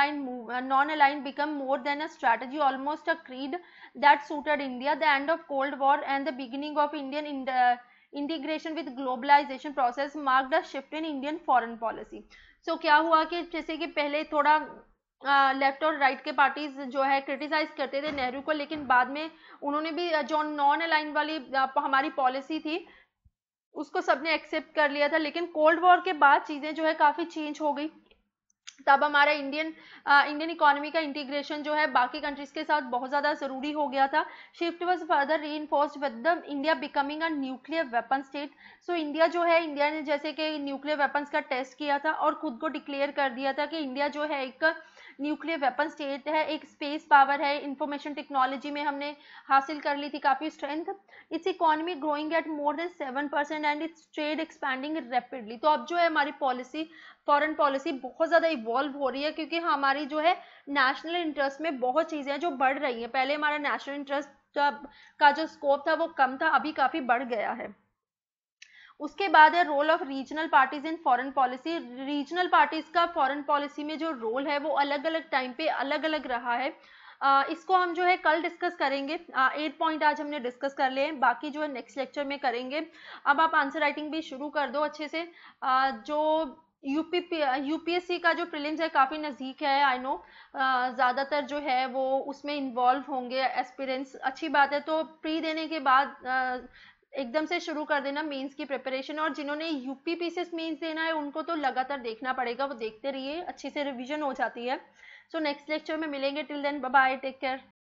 non aligned become more than a strategy, almost a creed that suited India. The end of cold war and the beginning of Indian integration with globalisation process marked a shift in Indian foreign policy. So क्या हुआ कि जैसे कि पहले थोड़ा left और right के parties जो है क्रिटिसाइज करते थे नेहरू को, लेकिन बाद में उन्होंने भी जो नॉन अलाइन वाली हमारी पॉलिसी थी उसको सबने एक्सेप्ट कर लिया था। लेकिन कोल्ड वॉर के बाद चीजें जो है काफी चेंज हो गई। तब हमारा इंडियन इकोनॉमी का इंटीग्रेशन जो है बाकी कंट्रीज के साथ बहुत ज्यादा जरूरी हो गया था। Shift was further reinforced with the India becoming a nuclear weapon state. So India जो है, इंडिया ने जैसे कि न्यूक्लियर वेपन्स का टेस्ट किया था और खुद को डिक्लेयर कर दिया था कि इंडिया जो है एक न्यूक्लियर वेपन स्टेट है, एक स्पेस पावर है, इंफॉर्मेशन टेक्नोलॉजी में हमने हासिल कर ली थी काफी strength. Its economy growing at more than 7% and its trade expanding rapidly. तो अब जो है हमारी पॉलिसी, फॉरेन पॉलिसी बहुत ज्यादा इवॉल्व हो रही है, क्योंकि हमारी जो है नेशनल इंटरेस्ट में बहुत चीजें हैं जो बढ़ रही हैं। पहले हमारा नेशनल इंटरेस्ट का जो स्कोप था वो कम था, अभी काफी बढ़ गया है। उसके बाद है role of regional parties in foreign policy. Regional parties का फॉरेन पॉलिसी में जो रोल है वो अलग अलग टाइम पे अलग अलग रहा है। इसको हम जो है कल डिस्कस करेंगे। 8 पॉइंट आज हमने डिस्कस कर लिए हैं, बाकी जो है नेक्स्ट लेक्चर में करेंगे। अब आप आंसर राइटिंग भी शुरू कर दो अच्छे से। जो यूपीएससी का जो प्रीलिम्स है काफी नजदीक है, आई नो। ज्यादातर जो है वो उसमें इन्वॉल्व होंगे एस्पिरेंट्स, अच्छी बात है। तो प्री देने के बाद एकदम से शुरू कर देना मेंस की प्रिपरेशन। और जिन्होंने यूपीपीसीएस मेंस देना है उनको तो लगातार देखना पड़ेगा, वो देखते रहिए, अच्छे से रिवीजन हो जाती है। सो नेक्स्ट लेक्चर में मिलेंगे। Till then bye bye, take care.